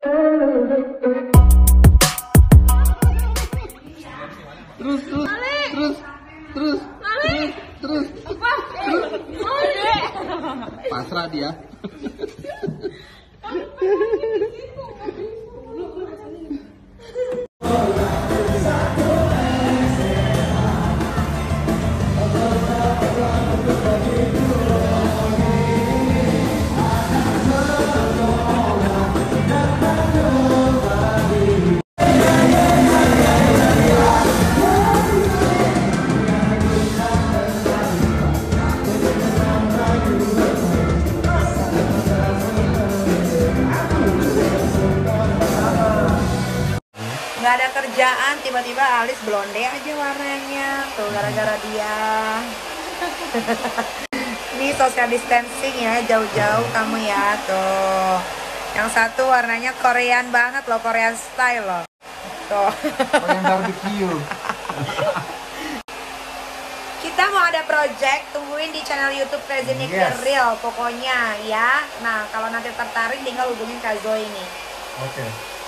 Terus. Pasrah dia. Nggak ada kerjaan, tiba-tiba alis blonde aja warnanya tuh gara-gara dia. Ini social distancing ya, jauh-jauh kamu ya tuh. Yang satu warnanya Korean banget loh, Korean style loh. Tuh. Korean barbecue. Kita mau ada project, tungguin di channel YouTube Crazy Nikki Real pokoknya ya. Nah, kalau nanti tertarik tinggal hubungin Kak Zoe ini. Oke.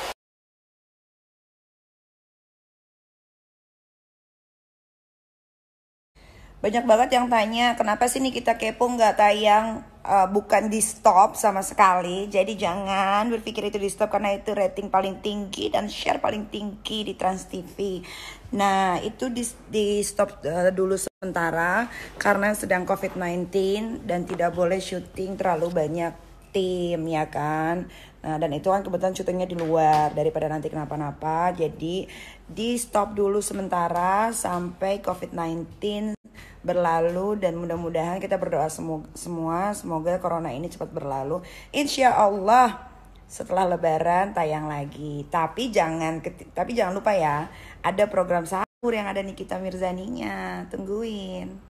Banyak banget yang tanya, kenapa sih nih kita kepo nggak tayang, bukan di stop sama sekali. Jadi jangan berpikir itu di stop, karena itu rating paling tinggi dan share paling tinggi di Trans TV. Nah itu di stop dulu sementara karena sedang COVID-19 dan tidak boleh syuting terlalu banyak tim ya kan. Nah dan itu kan kebetulan syutingnya di luar, daripada nanti kenapa-napa. Jadi di stop dulu sementara sampai COVID-19 berlalu, dan mudah-mudahan kita berdoa semua semoga corona ini cepat berlalu. Insya Allah setelah Lebaran tayang lagi. Tapi jangan lupa ya, ada program sahur yang ada Nikita Mirzaninya, tungguin.